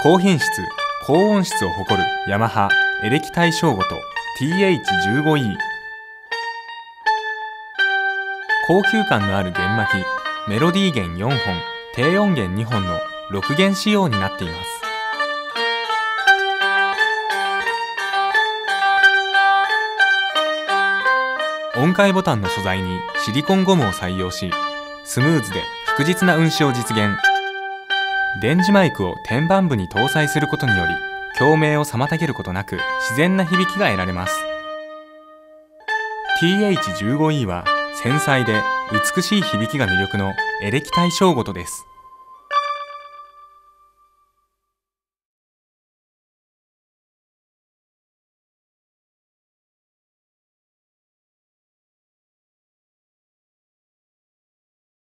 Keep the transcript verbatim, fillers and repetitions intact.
高品質、高音質を誇るヤマハエレキ対象ごと ティーエイチじゅうごイー。 高級感のある弦巻き、メロディー弦よんほん、低音弦にほんのろく弦仕様になっています。音階ボタンの素材にシリコンゴムを採用し、スムーズで確実な運指を実現。電磁マイクを天板部に搭載することにより、共鳴を妨げることなく自然な響きが得られます。 ティーエイチじゅうごイー は繊細で美しい響きが魅力のエレキ対象ごとです。